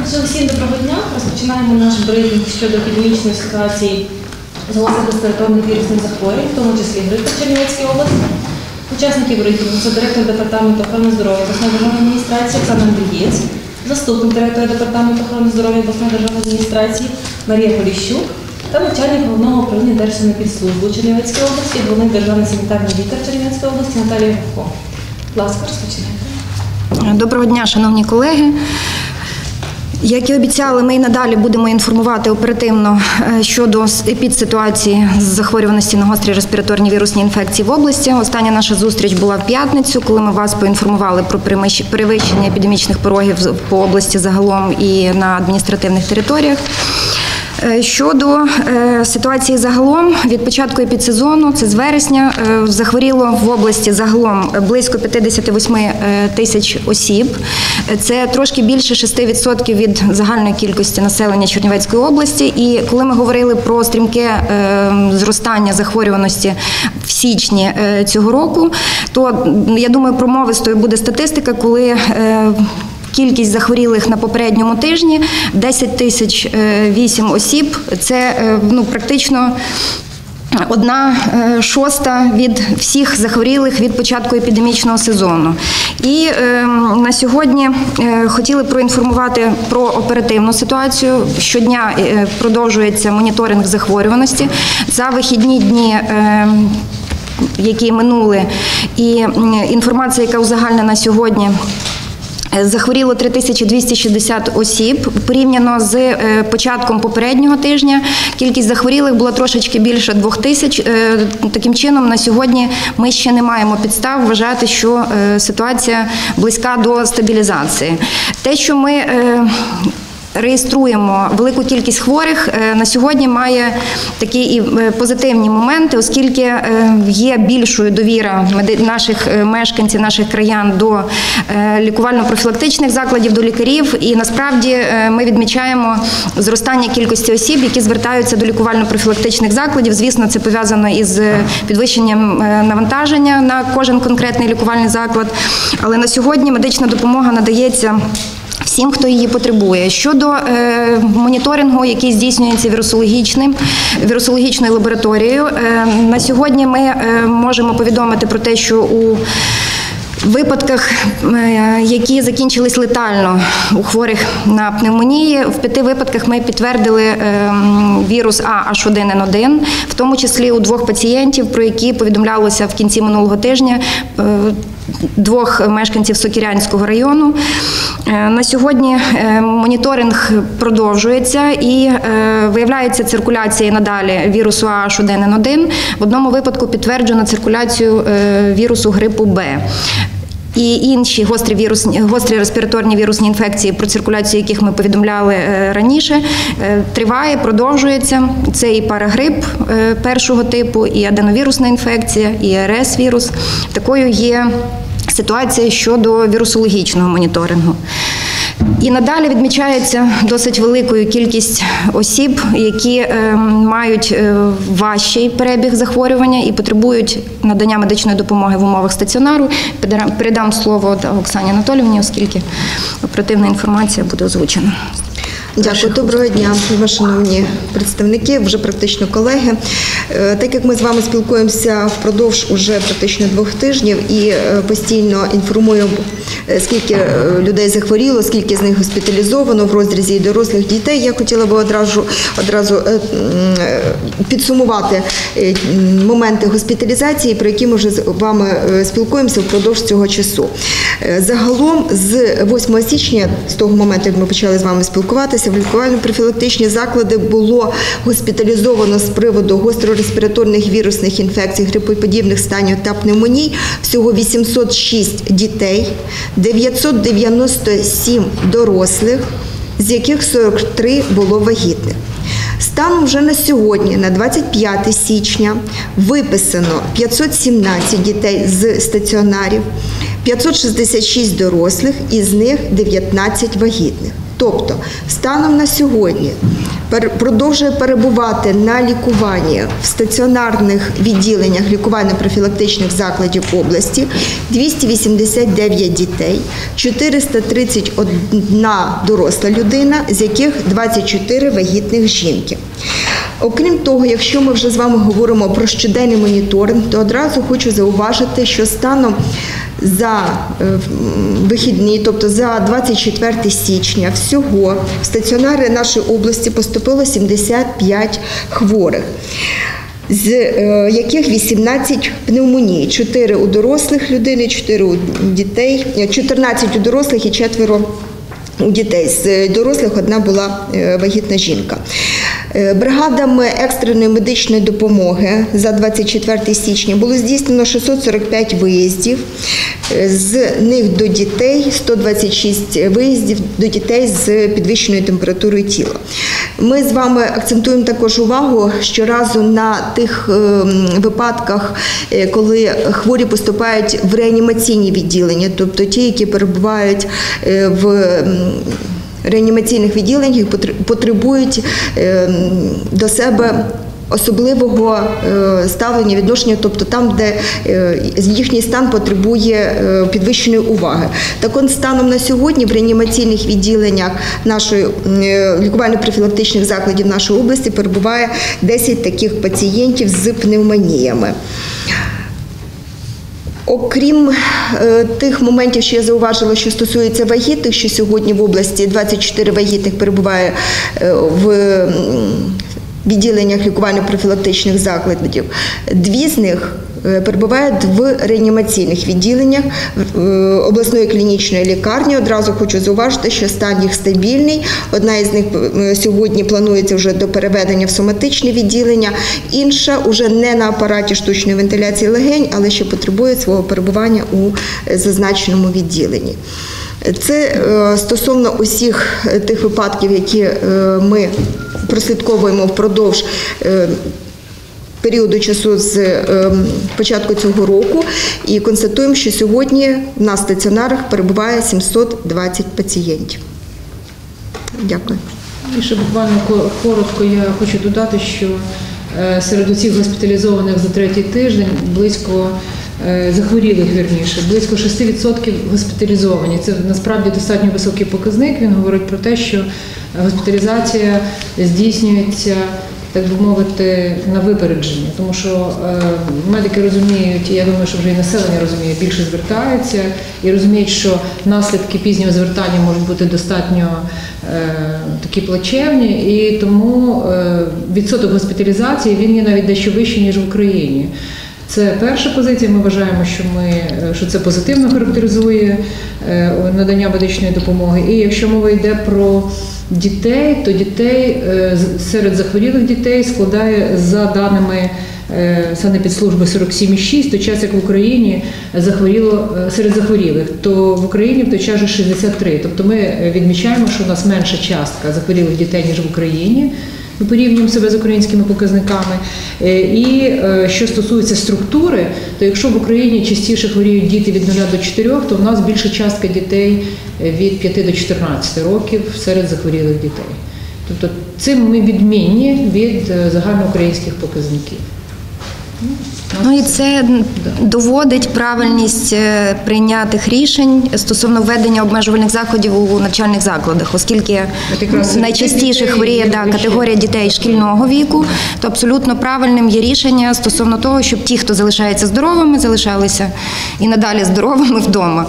Всім доброго дня. Розпочинаємо наш брифінг щодо епідемічної ситуації з респіраторних вірусних захворювань, в тому числі грипу в Чернівецькій області. Учасники брифінгу – це директор департаменту охорони здоров'я обласної державної адміністрації Оксана Андрієць, заступник директора департаменту охорони здоров'я обласної державної адміністрації Марія Поліщук та начальник головного управління Держсанепідслужби у Чернівецькій області, головний державний санітарний лікар Чернівецької області Наталія Гавко. Будь ласка, розпочинайте. Доброго дня, шановні колеги. Як і обіцяли, ми і надалі будемо інформувати оперативно щодо епідситуації з захворюваності на гострі респіраторні вірусні інфекції в області. Остання наша зустріч була в п'ятницю, коли ми вас поінформували про перевищення епідемічних порогів по області загалом і на адміністративних територіях. Щодо ситуації загалом, від початку епідсезону, це з вересня, захворіло в області загалом близько 58 тисяч осіб. Це трошки більше 6% від загальної кількості населення Чернівецької області. І коли ми говорили про стрімке зростання захворюваності в січні цього року, то, я думаю, промовистою буде статистика, коли кількість захворілих на попередньому тижні 10 тисяч 8 осіб. Це практично 1/6 від всіх захворілих від початку епідемічного сезону. І на сьогодні хотіли проінформувати про оперативну ситуацію. Щодня продовжується моніторинг захворюваності. За вихідні дні, які минули, і інформація, яка узагальнена сьогодні, захворіло 3260 осіб. Порівняно з початком попереднього тижня кількість захворілих була трошечки більше 2000. Таким чином, на сьогодні ми ще не маємо підстав вважати, що ситуація близька до стабілізації. Те, що ми реєструємо велику кількість хворих, на сьогодні має такі і позитивні моменти, оскільки є більшою довіра наших мешканців, наших краян до лікувально-профілактичних закладів, до лікарів. І насправді ми відмічаємо зростання кількості осіб, які звертаються до лікувально-профілактичних закладів. Звісно, це пов'язано із підвищенням навантаження на кожен конкретний лікувальний заклад. Але на сьогодні медична допомога надається всім, хто її потребує. Щодо моніторингу, який здійснюється вірусологічною лабораторією, на сьогодні ми можемо повідомити про те, що у випадках, які закінчились летально у хворих на пневмонії, в 5 випадках ми підтвердили вірус H1N1, в тому числі у 2 пацієнтів, про які повідомлялося в кінці минулого тижня, 2 мешканців Сокирянського району. На сьогодні моніторинг продовжується і виявляється циркуляція надалі вірусу H1N1. В одному випадку підтверджено циркуляцію вірусу грипу Б. І інші гострі респіраторні вірусні інфекції, про циркуляцію яких ми повідомляли раніше, триває, продовжується. Це і парагрип першого типу, і аденовірусна інфекція, і РС-вірус. Такою є ситуація щодо вірусологічного моніторингу. І надалі відмічається досить великою кількість осіб, які мають важчий перебіг захворювання і потребують надання медичної допомоги в умовах стаціонару. Передам слово Оксані Анатоліївні, оскільки оперативна інформація буде озвучена. Дякую. Доброго дня, шановні представники, вже практично колеги. Так як ми з вами спілкуємося впродовж уже практично 2 тижнів і постійно інформуємо, скільки людей захворіло, скільки з них госпіталізовано в розрізі дорослих дітей, я хотіла би одразу підсумувати моменти госпіталізації, про які ми вже з вами спілкуємося впродовж цього часу. Загалом з 8 січня, з того моменту, як ми почали з вами спілкуватися, в лікувально-профілактичні заклади було госпіталізовано з приводу гострореспіраторних вірусних інфекцій, грипоподібних станів та пневмоній всього 806 дітей, 997 дорослих, з яких 43 було вагітних. Станом вже на сьогодні, на 25 січня, виписано 517 дітей з стаціонарів, 566 дорослих, із них 19 вагітних. Тобто, станом на сьогодні продовжує перебувати на лікуванні в стаціонарних відділеннях лікувально-профілактичних закладів області 289 дітей, 431 доросла людина, з яких 24 вагітних жінки. Окрім того, якщо ми вже з вами говоримо про щоденний моніторинг, то одразу хочу зауважити, що станом за вихідні, тобто за 24 січня, всього в стаціонари нашої області поступило 75 хворих, з яких 18 пневмоній, 4 у дорослих людей, 4 у дітей, 14 у дорослих і 4 у дітей. З дорослих одна була вагітна жінка. Бригадами екстреної медичної допомоги за 24 січня було здійснено 645 виїздів, з них до дітей 126 виїздів до дітей з підвищеною температурою тіла. Ми з вами акцентуємо також увагу щоразу на тих випадках, коли хворі поступають в реанімаційні відділення, тобто ті, які перебувають в реанімаційних відділеннях, потребують до себе особливого ставлення, відношення, тобто там, де їхній стан потребує підвищеної уваги. Так от, станом на сьогодні в реанімаційних відділеннях нашої лікувально-профілактичних закладів нашої області перебуває 10 таких пацієнтів з пневмоніями. Окрім тих моментів, що я зауважила, що стосується вагітних, що сьогодні в області 24 вагітних перебуває в відділеннях лікувально-профілактичних закладів, 2 з них перебувають в реанімаційних відділеннях обласної клінічної лікарні. Одразу хочу зауважити, що стан їх стабільний. Одна із них сьогодні планується вже до переведення в соматичне відділення, інша вже не на апараті штучної вентиляції легень, але ще потребує свого перебування у зазначеному відділенні. Це стосовно усіх тих випадків, які ми прослідковуємо впродовж періоду часу з початку цього року і констатуємо, що сьогодні в нас в стаціонарах перебуває 720 пацієнтів. Дякую. І ще буквально коротко я хочу додати, що серед усіх госпіталізованих за 3-й тиждень близько захворілих, вірніше, близько 6% госпіталізовані. Це насправді достатньо високий показник. Він говорить про те, що госпіталізація здійснюється, так би мовити, на випередження. Тому що медики розуміють, і я думаю, що вже і населення розуміє, більше звертаються і розуміють, що наслідки пізнього звертання можуть бути достатньо такі плачевні, і тому відсоток госпіталізації, він є навіть дещо вищий, ніж в Україні. Це перша позиція. Ми вважаємо, що це позитивно характеризує надання медичної допомоги. І якщо мова йде про дітей, то дітей серед захворілих дітей складає, за даними санепідслужби, 47,6, в той час, як в Україні серед захворілих, то в Україні в той час же 63. Тобто ми відмічаємо, що у нас менша частка захворілих дітей, ніж в Україні. Ми порівнюємо себе з українськими показниками. І що стосується структури, то якщо в Україні частіше хворіють діти від 0 до 4, то в нас більша частка дітей від 5 до 14 років серед захворілих дітей. Тобто цим ми відмінні від загальноукраїнських показників. Ну і це доводить правильність прийнятих рішень стосовно введення обмежувальних заходів у навчальних закладах, оскільки найчастіше хворіє категорія дітей шкільного віку, то абсолютно правильним є рішення стосовно того, щоб ті, хто залишається здоровими, залишалися і надалі здоровими вдома.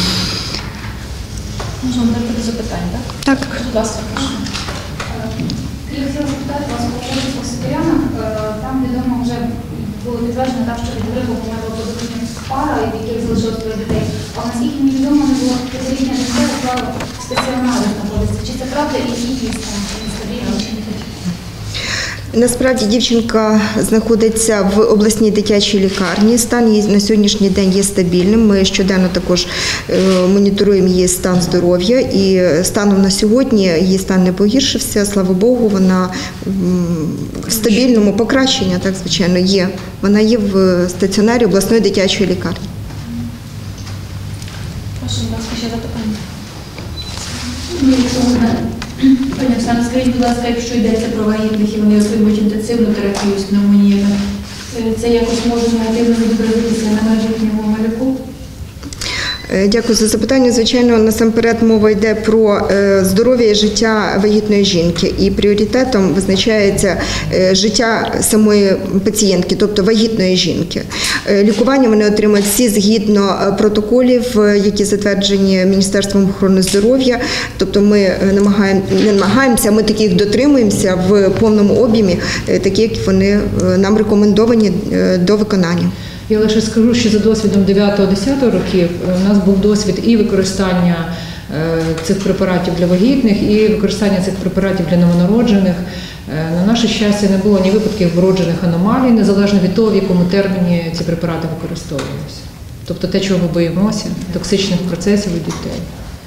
Можна дати запитання, так? Так. Будь ласка, прошу. Я хотіла запитати вас по Сокирянах. Там відомо вже було підтверджено так, що від грипу померла позитивна пара, яких залишилось 3 дітей. А наскільки мені відомо, не було 5-річня дитина, яка в стаціонарі знаходиться. Чи це правда і її стан? Чи нестабільно, чи не такі? Насправді дівчинка знаходиться в обласній дитячій лікарні. Стан її на сьогоднішній день є стабільним. Ми щоденно також моніторуємо її стан здоров'я. І станом на сьогодні її стан не погіршився. Слава Богу, вона в стабільному покращенні, так, звичайно, є. Вона є в стаціонарі обласної дитячої лікарні. Прошу, будь ласка, ще запитання. Якщо Пані Оксана, скажіть, будь ласка, якщо йдеться про вагітних і вони отримують інтенсивну терапію з пневмоніями, це якось може негативно відобразитися на майбутньому малюку? Дякую за запитання. Звичайно, насамперед мова йде про здоров'я і життя вагітної жінки. І пріоритетом визначається життя самої пацієнтки, тобто вагітної жінки. Лікування вони отримують всі згідно протоколів, які затверджені Міністерством охорони здоров'я. Тобто ми ми таких дотримуємося в повному об'ємі, такі, як вони нам рекомендовані до виконання. Я лише скажу, що за досвідом 9-10 років у нас був досвід і використання цих препаратів для вагітних, і використання цих препаратів для новонароджених. На наше щастя, не було ні випадків вроджених аномалій, незалежно від того, в якому терміні ці препарати використовувалися. Тобто те, чого ми боїмося, токсичних процесів у дітей.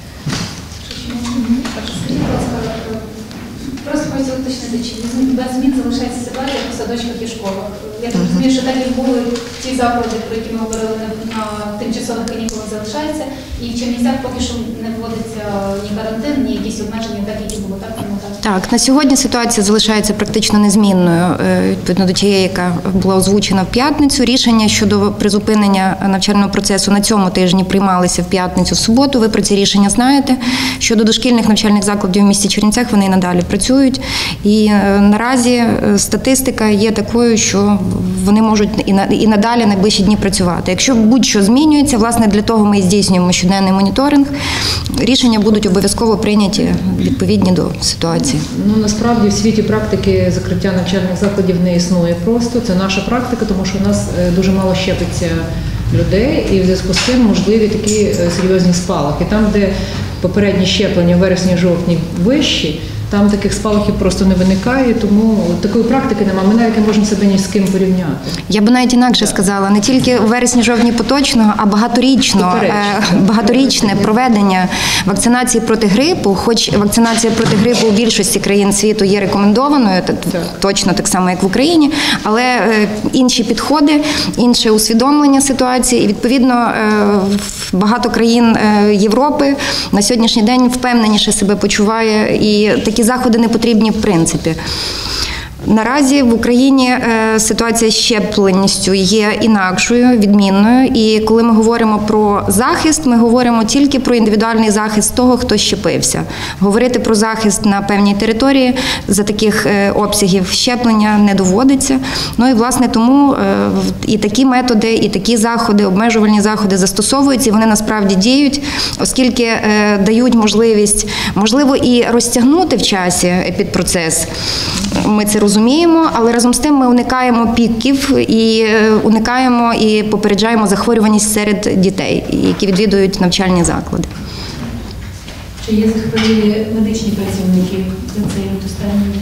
Скажіть, будь ласка, просто хочу уточнити, чи без змін залишається ситуація в садочках і школах? Я так розумію, що так і були ті заклади, про які ми говорили на тимчасових канікулах, залишаються, і в Чернівцях поки що не вводиться ні карантин, ні якісь обмеження, так які було, так? Так, на сьогодні ситуація залишається практично незмінною, відповідно до тієї, яка була озвучена в п'ятницю. Рішення щодо призупинення навчального процесу на цьому тижні приймалися в п'ятницю, в суботу. Ви про ці рішення знаєте. Щодо дошкільних навчальних закладів в місті Чернівцях, вони і надалі працюють. І наразі статистика є такою, що вони можуть і надалі найближчі дні працювати. Якщо будь-що змінюється, власне, для того ми і здійснюємо щоденний моніторинг. Рішення будуть обов'язково прийняті відповідні до ситуації. Ну, насправді в світі практики закриття навчальних закладів не існує просто. Це наша практика, тому що у нас дуже мало щепиться людей, і в зв'язку з цим можливі такі серйозні спалахи. Там, де попередні щеплення в вересні-жовтні вищі, там таких спалахів просто не виникає, тому такої практики немає. Ми навіть не можемо себе ні з ким порівняти. Я б навіть інакше сказала, не тільки у вересні-жовтні поточного, а багаторічне проведення вакцинації проти грипу, хоч вакцинація проти грипу у більшості країн світу є рекомендованою, точно так само, як в Україні, але інші підходи, інше усвідомлення ситуації, і відповідно багато країн Європи на сьогоднішній день впевненіше себе почуває, і такі заходи не потрібні в принципі. Наразі в Україні ситуація з щепленістю є інакшою, відмінною. І коли ми говоримо про захист, ми говоримо тільки про індивідуальний захист того, хто щепився. Говорити про захист на певній території за таких обсягів щеплення не доводиться. Ну і, власне, тому і такі методи, і такі заходи, обмежувальні заходи застосовуються, і вони насправді діють, оскільки дають можливість, можливо, і розтягнути в часі епідпроцес. Ми це розуміємо, але разом з тим ми уникаємо піків і уникаємо і попереджаємо захворюваність серед дітей, які відвідують навчальні заклади. Чи є захворілі медичні працівники за цей останній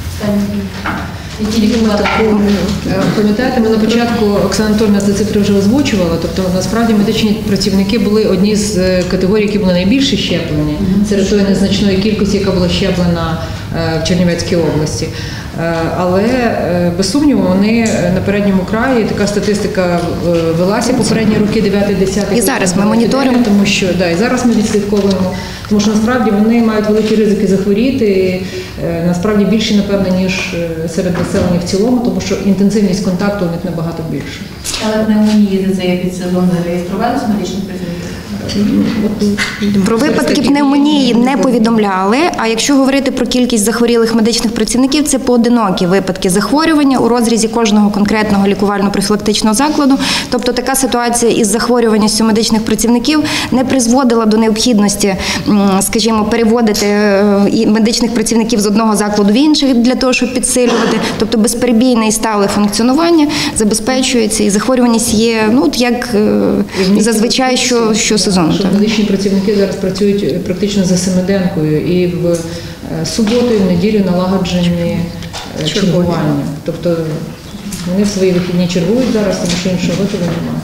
які лікувати? Пам'ятаєте, ми на початку, Оксана Анатольовна ці цифри вже озвучувала, тобто насправді медичні працівники були одні з категорій, які були найбільше щеплені, серед тої незначної кількості, яка була щеплена в Чернівецькій області. Але, без сумніву, вони на передньому краї, така статистика велася попередні роки, 9-10. І зараз ми моніторимо. Тому що, і зараз ми відслідковуємо, тому що насправді вони мають великі ризики захворіти, і насправді більші, напевно, ніж серед населення в цілому, тому що інтенсивність контакту у них набагато більша. Але пневмонії за цей підсезон зареєструвалися медичних працівників? Про випадки пневмонії не повідомляли, а якщо говорити про кількість захворілих медичних працівників, це поодинокі випадки захворювання у розрізі кожного конкретного лікувально-профілактичного закладу. Тобто така ситуація із захворюваністю медичних працівників не призводила до необхідності, скажімо, переводити медичних працівників з одного закладу в інший для того, щоб підсилювати. Тобто безперебійне і стале функціонування забезпечується, і захворюваність є, як зазвичай щосезону. Медичні працівники зараз працюють практично за семиденкою, і в суботу, і в неділю налагоджені чергування. Тобто вони в свої вихідні чергують зараз, тому що іншого виходу немає.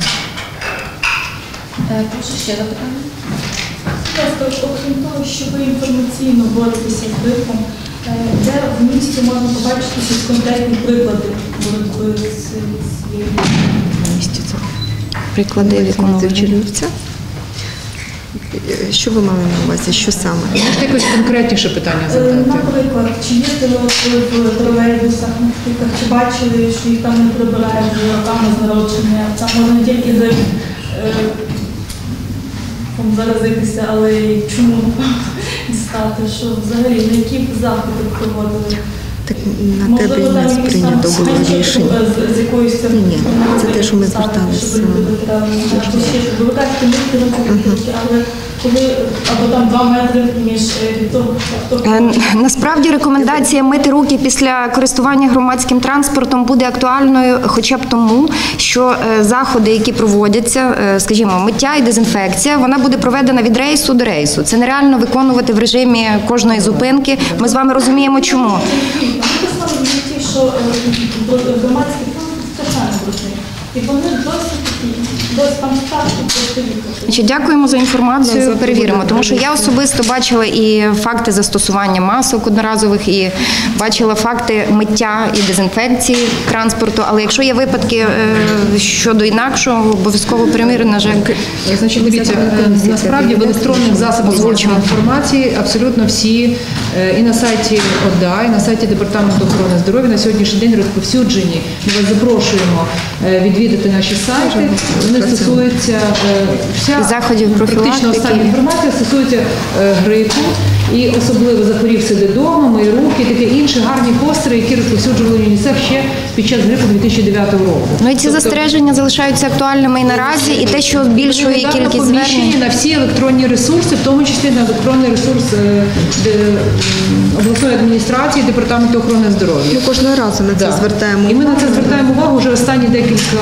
Прошу ще запитання. Окрім того, що ви інформаційно боретеся з грипом, де в місті можна побачити якісь конкретні приклади боротьби з цією? Приклади в якому Чернівця. Що ви мали на увазі? Що саме? Можете якось конкретніше питання задати? Наприклад, чи їздили в тролейбусах, наприклад, чи бачили, що їх там не прибирають роками з народження, там можна не тільки заразитися, але й чому дістати, що взагалі на які заходи проводили? Так на тебе і не сприйнято було рішення. З якоюсь Ні, це те, що ми зверталися. Ви кажете, але коли або там 2 метри між того, Насправді рекомендація мити руки після користування громадським транспортом буде актуальною хоча б тому, що заходи, які проводяться, скажімо, миття і дезінфекція, вона буде проведена від рейсу до рейсу. Це нереально виконувати в режимі кожної зупинки. Ми з вами розуміємо, чому. написали в житті, що громадські страшенно брудні. І вони досі там старші Значить, дякуємо за інформацію, перевіримо. Тому що я особисто бачила і факти застосування масок одноразових, і бачила факти миття і дезінфекції транспорту. Але якщо є випадки щодо інакшого, обов'язково перевіримо, на жаль. Значить, дивіться, насправді в електронних засобах звучної інформації абсолютно всі і на сайті ОДА, і на сайті Департаменту охорони здоров'я на сьогоднішній день розповсюджені. Ми вас запрошуємо відвідати наші сайти. Вони стосуються вся заходів практично профілактики. остання інформація стосується грипу, і особливо захворів сиди вдома, мої руки, таке інші гарні постери, які розповсюджували ЮНІСЕФ ще під час грипу 2009 року. Ну і ці застереження залишаються актуальними і наразі, і те, що збільшує кількість звернень. На всі електронні ресурси, в тому числі на електронний ресурс обласної адміністрації, Департаменту охорони здоров'я. Ми кожного разу на це звертаємо. І ми на це звертаємо увагу вже останні декілька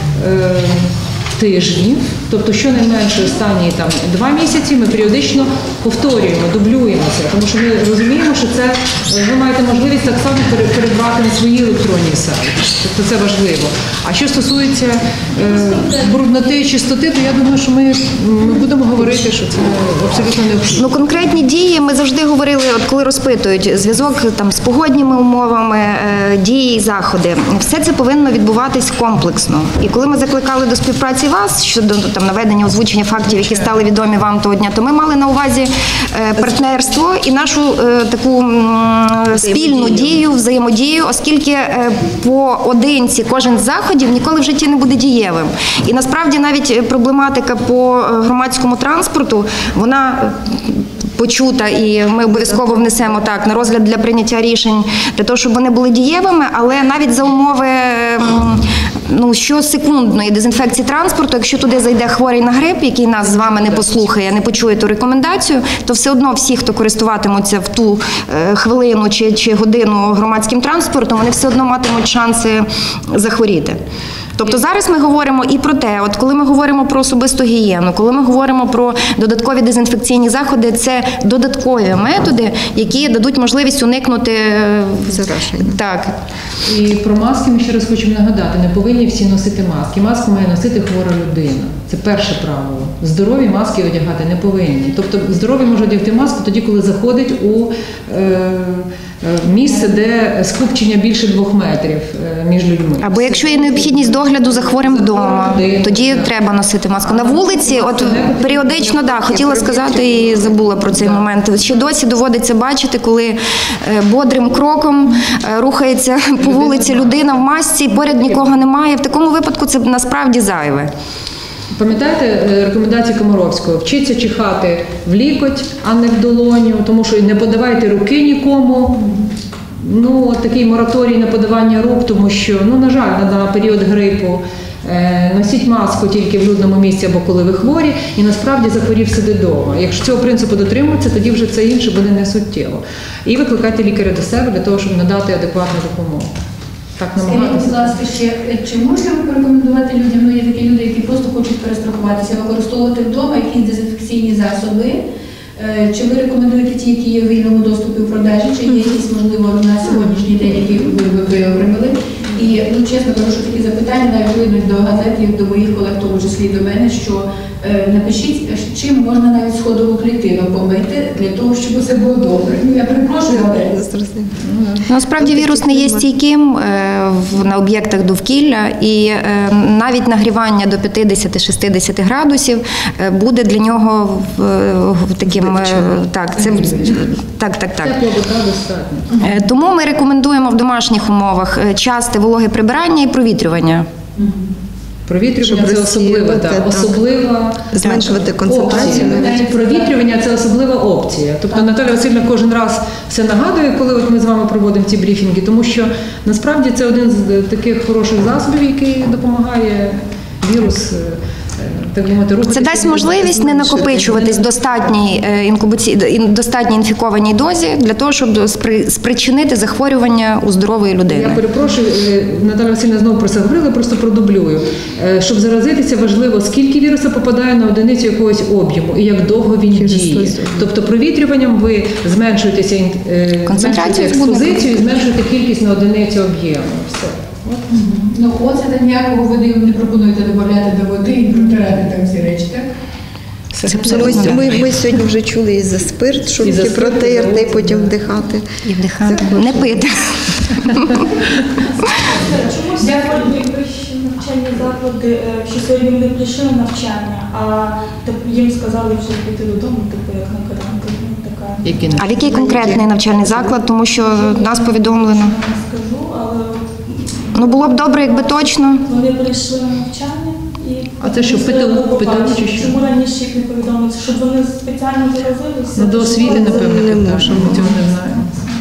тижнів, тобто щонайменше останні 2 місяці ми періодично повторюємо, дублюємося, тому що ми розуміємо, що це ви маєте можливість так само передбати на свої електронні сайти. Тобто це важливо. А що стосується брудноти і чистоти, то я думаю, що ми будемо говорити, що це абсолютно необхідно. Ну, конкретні дії ми завжди говорили, от коли розпитують зв'язок з погодніми умовами, дії і заходи. Все це повинно відбуватись комплексно. І коли ми закликали до співпраці вас щодо наведення, озвучення фактів, які стали відомі вам того дня, то ми мали на увазі партнерство і нашу таку спільну дію, взаємодію, оскільки поодинці кожен з заходів ніколи в житті не буде дієвим. І насправді навіть проблематика по громадському транспорту, вона почута, і ми обов'язково внесемо на розгляд для прийняття рішень, для того, щоб вони були дієвими, але навіть за умови щосекундної дезінфекції транспорту, якщо туди зайде хворий на грип, який нас з вами не послухає, не почує ту рекомендацію, то все одно всі, хто користуватимуться в ту хвилину чи годину громадським транспортом, вони все одно матимуть шанси захворіти. Тобто зараз ми говоримо і про те, от коли ми говоримо про особисту гігієну, коли ми говоримо про додаткові дезінфекційні заходи, це додаткові методи, які дадуть можливість уникнути зараження. Так. І про маски ми ще раз хочемо нагадати, не повинні всі носити маски. Маску має носити хвора людина. Це перше правило. Здорові маски одягати не повинні. Тобто здорові може одягти маску тоді, коли заходить у місце, де скупчення більше 2 метрів між людьми. Або якщо є необхідність догляду за хворим вдома, тоді треба носити маску. На вулиці, от періодично, хотіла сказати і забула про цей момент. Ще досі доводиться бачити, коли бодрим кроком рухається по вулиці людина в масці, поряд нікого немає. В такому випадку це насправді зайве. Пам'ятаєте рекомендації Комаровського? Вчіться чихати в лікоть, а не в долоню, тому що не подавайте руки нікому. Такий мораторій на подавання рук, тому що, на жаль, на період грипу носіть маску тільки в людному місці або коли ви хворі, і насправді захворів сиди вдома. Якщо цього принципу дотримуватися, тоді вже це інше буде не суттєво. І викликайте лікаря до себе для того, щоб надати адекватну допомогу. Скажіть, будь ласка, ще, чи можна порекомендувати людям, є такі люди, які просто хочуть перестрахуватися, використовувати вдома якісь дезінфекційні засоби? Чи ви рекомендуєте ті, які є в вільному доступі у продажі, чи є якісь, можливо, на сьогоднішній день, які ви виокремили? І, чесно кажу, що такі запитання навіть вийдуть до газет і до моїх колег, в тому числі до мене, що Напишіть, чим можна навіть сходову клітину помити для того, щоб все було добре. Ну, я перепрошую, але Насправді вірус не є стійким на об'єктах довкілля, і навіть нагрівання до 50-60 градусів буде для нього таким так. Тепло вода достатньо. Тому ми рекомендуємо в домашніх умовах часте вологе прибирання і провітрювання. Провітрювання Щоб це особлива, розсіювати, так. особлива Зменшувати концентрацію. опція. Провітрювання це особлива опція. Тобто Наталя Васильівна кожен раз все нагадує, коли от ми з вами проводимо ці брифінги, тому що насправді це один з таких хороших засобів, який допомагає вірус, так би мовити, рухатися. Це дасть можливість не накопичуватись достатній інфікованій дозі для того, щоб спричинити захворювання у здорової Я людини. перепрошую, Наталя Васильівна знову про це говорила, просто продублюю. Щоб заразитися, важливо, скільки віруса попадає на одиницю якогось об'єму і як довго він діє. Тобто провітрюванням ви зменшуєте експозицію і зменшуєте кількість на одиницю об'єму. Все. ну, оцета ніякого ви не пропонуєте додати до води і протирати там всі речі, так? Це абсолютно. Ми сьогодні вже чули і за спирт, що І за руки спирт, і за протерти, і оцет, потім да. вдихати. І вдихати. Не пити. Чомусь сьогодні вищі навчальні заклади, що сьогодні вони прийшли на навчання, а їм сказали вже піти додому, типу як на карантин. Така А в який конкретний навчальний заклад? Тому що нас повідомлено. не скажу, але Ну було б добре, якби точно. вони прийшли на навчання і А це що, ПТУ чи що? Чому раніше їх не повідомили? Щоб вони спеціально заразилися? Ну, до освіти, напевно, Не питання. можемо. Ми цього не знаємо.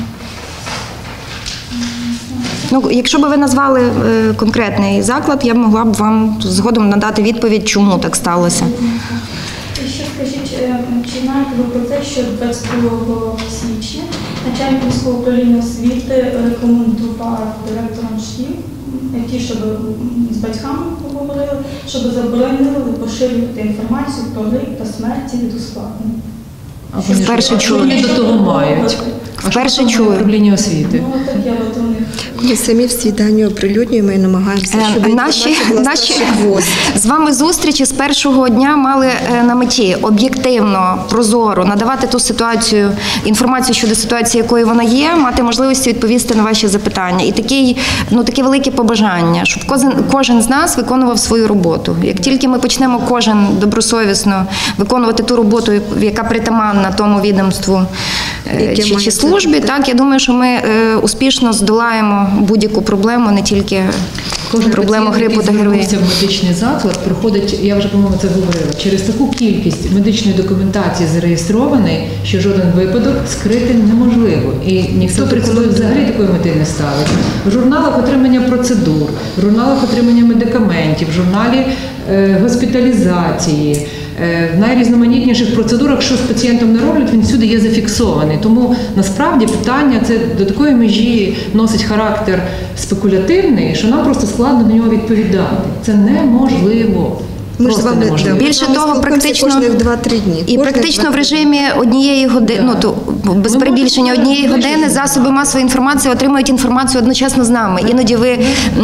Ну, якщо б ви назвали конкретний заклад, я б могла б вам згодом надати відповідь, чому так сталося. І ще скажіть, чи знаєте ви про те, що 22 січня начальник міського управління освіти рекомендував директорам шкіл, ті, щоб з батьками поговорили, щоб заборонили поширювати інформацію про грип та смерті від ускладнень. А вони Вперше що? А що чую. вони до того мають? А що Вперше до того чую. має управління освіти? Ну, так я от у них. Ми самі всі дані оприлюднюємо і намагаємося, щоб інформація була Наші хвост. з вами зустрічі з першого дня мали на меті об'єктивно, прозоро надавати ту ситуацію, інформацію щодо ситуації, якою вона є, мати можливості відповісти на ваші запитання. І таке велике побажання, щоб кожен з нас виконував свою роботу. Як тільки ми почнемо кожен добросовісно виконувати ту роботу, яка притаманна тому відомству чи службі, так, я думаю, що ми успішно здолаємо будь-яку проблему, не тільки проблему пацієнт, грипу та який ГРВІ. звернувся в медичний заклад, проходить, я вже, по-моєму, це говорила, через таку кількість медичної документації зареєстрований, що жоден випадок скрити неможливо. І ніхто перед собою взагалі такої мети не ставить. В журналах отримання процедур, в журналах отримання медикаментів, в журналі госпіталізації, в найрізноманітніших процедурах, що з пацієнтом не роблять, він всюди є зафіксований. Тому насправді питання це до такої межі носить характер спекулятивний, що нам просто складно на нього відповідати. Це неможливо. Ми ж з Просто вами неможливо. Більше того, практично кожних 2-3 дні. І практично в режимі однієї години, ну то без перебільшення однієї години засоби масової інформації отримують інформацію одночасно з нами. Іноді ви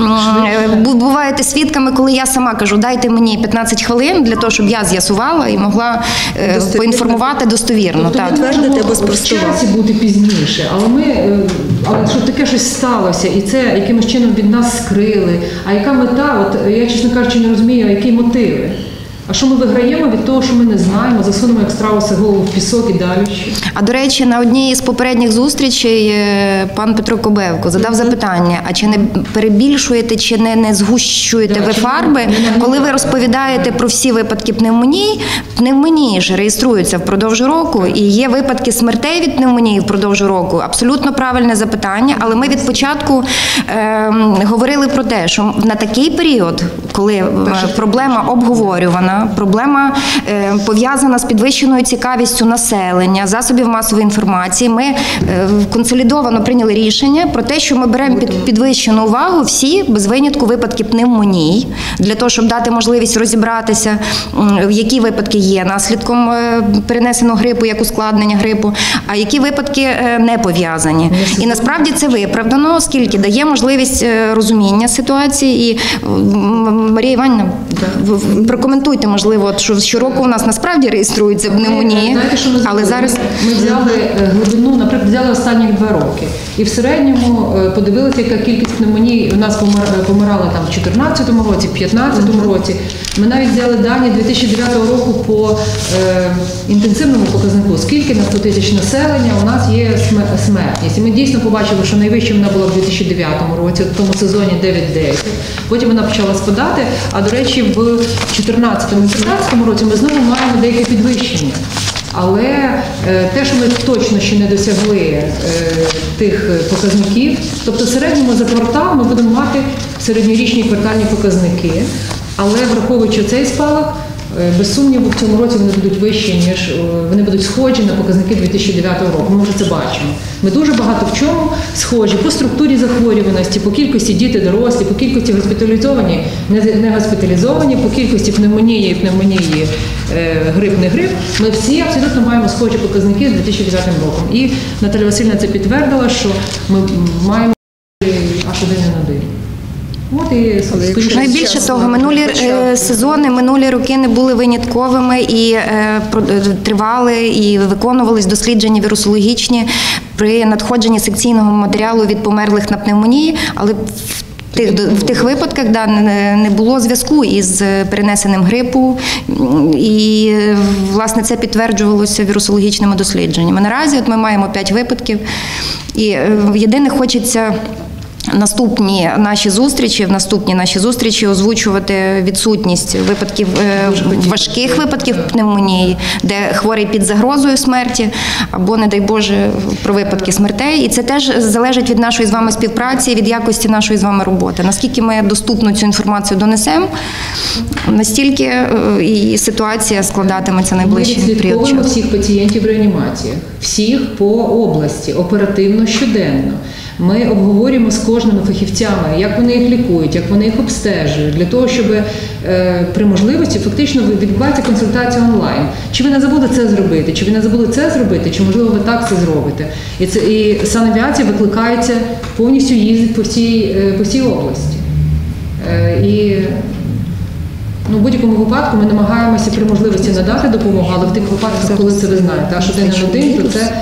буваєте свідками, коли я сама кажу, дайте мені 15 хвилин для того, щоб я з'ясувала і могла поінформувати достовірно. Тобто Так. ми Підтвердити можемо або в спростувати. часі бути пізніше, але щоб таке щось сталося, і це якимось чином від нас скрили. А яка мета? От я, чесно кажучи, не розумію, а які мотиви? А що ми виграємо від того, що ми не знаємо, засунемо як страуси голову в пісок і далі що? А до речі, на одній з попередніх зустрічей пан Петро Кобевко задав запитання: а чи не перебільшуєте, чи не згущуєте ви фарби, коли ви розповідаєте про всі випадки пневмонії? Пневмонії ж реєструються впродовж року, і є випадки смертей від пневмонії впродовж року. Абсолютно правильне запитання, але ми від початку говорили про те, що на такий період, коли проблема обговорювана, проблема пов'язана з підвищеною цікавістю населення, засобів масової інформації, ми консолідовано прийняли рішення про те, що ми беремо під підвищену увагу всі, без винятку, випадки пневмоній, для того, щоб дати можливість розібратися, які випадки є наслідком перенесеного грипу, як ускладнення грипу, а які випадки не пов'язані. І насправді це виправдано, оскільки дає можливість розуміння ситуації. І Марія Іванівна, прокоментуйте, можливо, от, що щороку у нас насправді реєструються пневмонії, Знаєте, що ми зробили? але зараз... Ми взяли глибину, наприклад, взяли останні 2 роки. І в середньому подивилися, яка кількість пневмоній у нас помирала там в 2014 році, в 2015 році. Ми навіть взяли дані 2009 року по інтенсивному показнику, скільки на 100 тисяч населення у нас є смертність. І ми дійсно побачили, що найвища вона була в 2009 році, в тому сезоні 9-10. Потім вона почала спадати, а, до речі, в 2014 і 2015 році ми знову маємо деяке підвищення. Але те, що ми точно ще не досягли тих показників, тобто в середньому за квартал ми будемо мати середньорічні квартальні показники, але враховуючи цей спалах, без сумніву в цьому році вони будуть вищі, ніж вони будуть схожі на показники 2009 року. Ми вже це бачимо. Ми дуже багато в чому схожі по структурі захворюваності, по кількості діти, дорослі, по кількості госпіталізовані, не госпіталізовані, по кількості пневмонії, грип, не грип. Ми всі абсолютно маємо схожі показники з 2009 роком. І Наталя Васильівна це підтвердила, що ми маємо H1N1. От і найбільше того, минулі сезони, минулі роки не були винятковими і тривали і виконувались дослідження вірусологічні при надходженні секційного матеріалу від померлих на пневмонії, але в тих випадках не було зв'язку із перенесеним грипу, і, власне, це підтверджувалося вірусологічними дослідженнями. Наразі ми маємо 5 випадків, і єдине хочеться в наступні наші зустрічі озвучувати відсутність випадків, важких випадків пневмонії, де хворий під загрозою смерті, або, не дай Боже, про випадки смертей. І це теж залежить від нашої з вами співпраці, від якості нашої з вами роботи. Наскільки ми доступну цю інформацію донесемо, настільки і ситуація складатиметься найближчий період часу. Ми слідкуємо всіх пацієнтів в реанімаціях, всіх по області, оперативно, щоденно. Ми обговорюємо з кожними фахівцями, як вони їх лікують, як вони їх обстежують, для того, щоб при можливості фактично відбувається консультація онлайн. Чи ви не забули це зробити, чи ви не забули це зробити, чи, можливо, ви так це зробите. І санавіація викликається, повністю їздить по всій області. І в будь-якому випадку ми намагаємося при можливості надати допомогу, але в тих випадках, коли це ви знаєте, H1N1, то це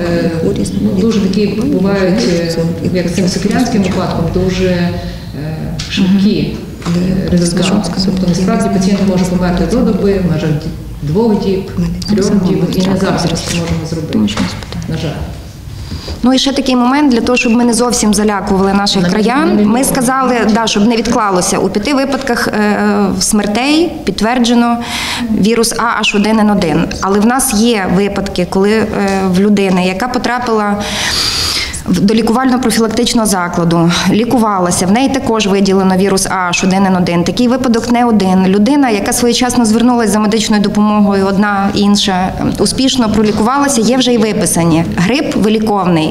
дуже такі бувають, як з цим сокирянським випадком, дуже швидкі результати. Тобто, насправді, пацієнт може померти до доби, в межах 2 діб, 3 діб, і не завжди це можемо зробити, на жаль. Ну і ще такий момент, для того, щоб ми не зовсім залякували наших краян, ми сказали, щоб не відклалося. У 5 випадках смертей підтверджено вірус H1N1. Але в нас є випадки, коли в людини, яка потрапила до лікувально-профілактичного закладу, лікувалася, в неї також виділено вірус H1N1. Такий випадок не один. Людина, яка своєчасно звернулася за медичною допомогою, одна, інша, успішно пролікувалася, є вже й виписані. Грип виліковний,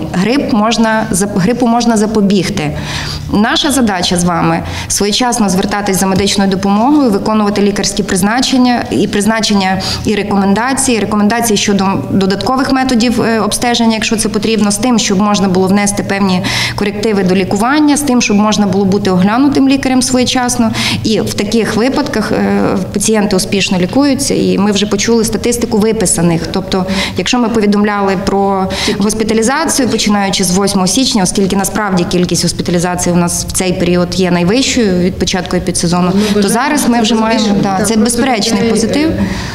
грипу можна запобігти. Наша задача з вами – своєчасно звертатись за медичною допомогою, виконувати лікарські призначення і рекомендації щодо додаткових методів обстеження, якщо це потрібно, з тим, щоб можна було внести певні корективи до лікування, з тим, щоб можна було бути оглянутим лікарем своєчасно. І в таких випадках пацієнти успішно лікуються, і ми вже почули статистику виписаних. Тобто, якщо ми повідомляли про госпіталізацію, починаючи з 8 січня, оскільки насправді кількість госпіталізацій у нас в цей період є найвищою від початку епідсезону, то зараз ми вже маємо, це безперечний позитив.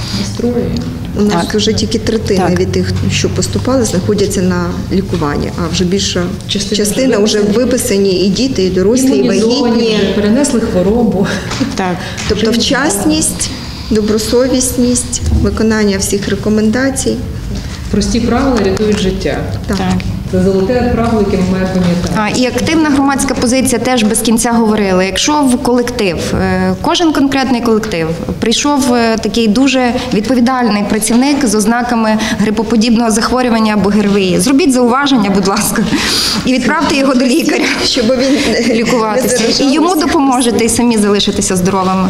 У нас вже тільки третина від тих, що поступали, знаходяться на лікуванні, а вже більша частина вже виписані і діти, і дорослі, і вагітні. Перенесли хворобу. Так. Тобто вчасність, добросовісність, виконання всіх рекомендацій. Прості правила рятують життя. Так. Це золоте правило, яке ми маємо пам'ятати. І активна громадська позиція теж без кінця говорила. Якщо в колектив, кожен конкретний колектив, прийшов такий дуже відповідальний працівник з ознаками грипоподібного захворювання або ГРВІ, зробіть зауваження, будь ласка, і відправте його до лікаря, щоб він лікуватися. І йому допоможете, і самі залишитися здоровими.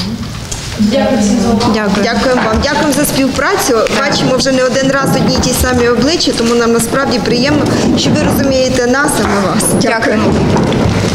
Дякуємо вам. Дякуємо за співпрацю. Бачимо вже не один раз одні й ті самі обличчя, тому нам насправді приємно, що ви розумієте нас, а ми вас. Дякуємо.